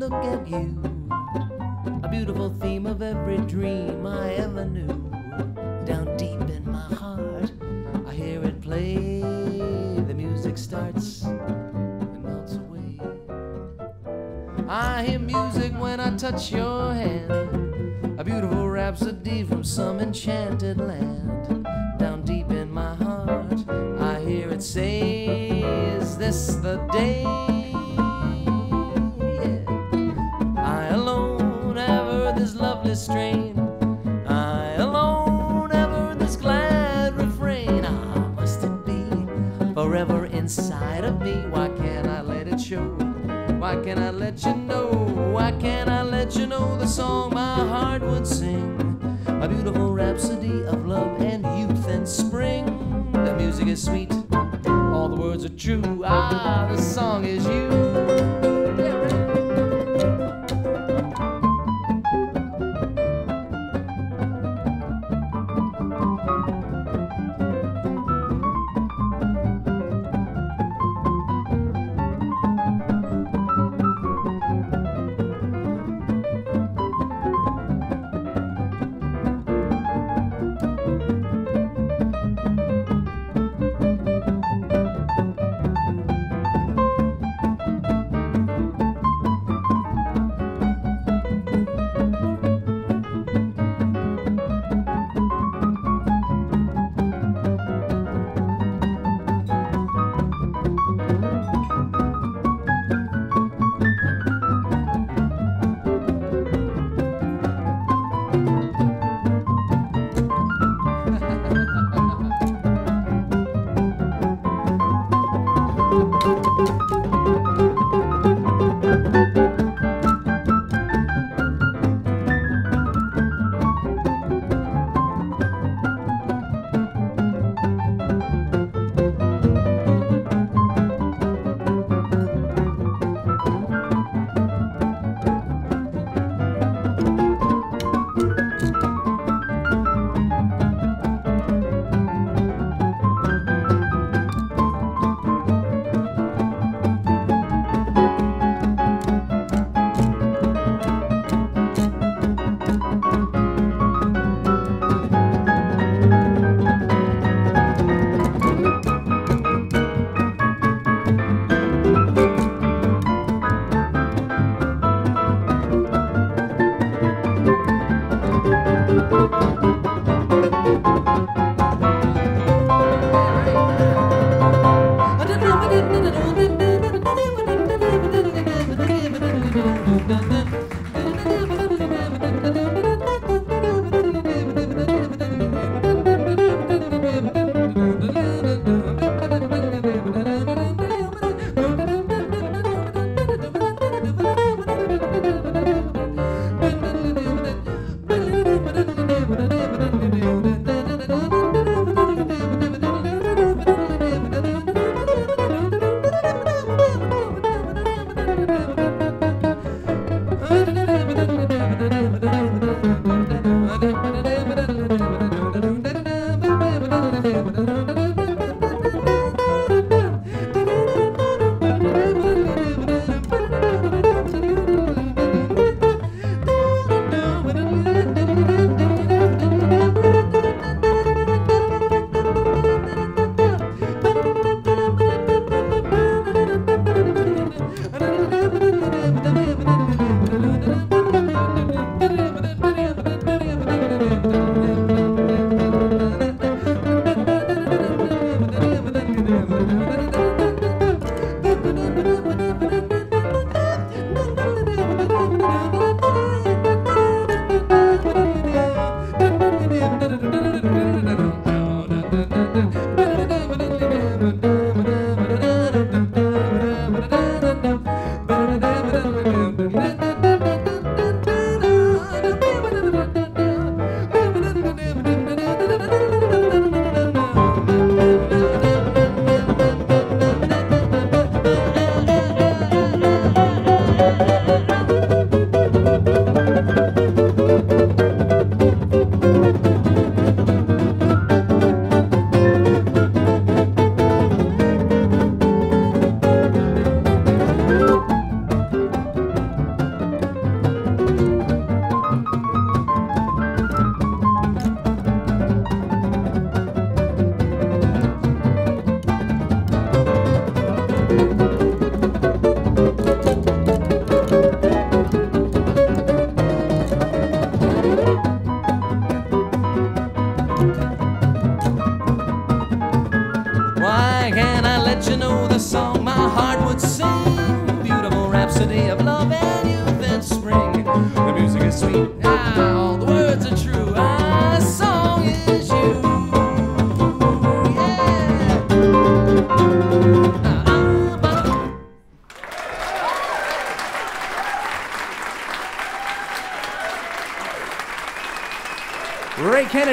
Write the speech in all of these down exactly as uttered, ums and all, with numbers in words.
look at you, a beautiful theme of every dream I ever knew. Down deep in my heart, I hear it play. The music starts and melts away. I hear music when I touch your hand, a beautiful rhapsody from some enchanted land. Down deep in my heart, I hear it say, is this the day? Lovely strain, I alone have heard this glad refrain. Ah, must it be forever inside of me? Why can't I let it show? Why can't I let you know? Why can't I let you know the song my heart would sing? A beautiful rhapsody of love and youth and spring. The music is sweet, all the words are true. Ah, the song is you. Yeah, right.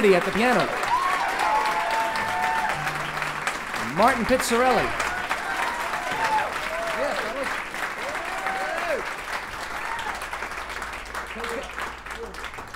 Kennedy at the piano. Martin Pizzarelli. Yeah, fellas.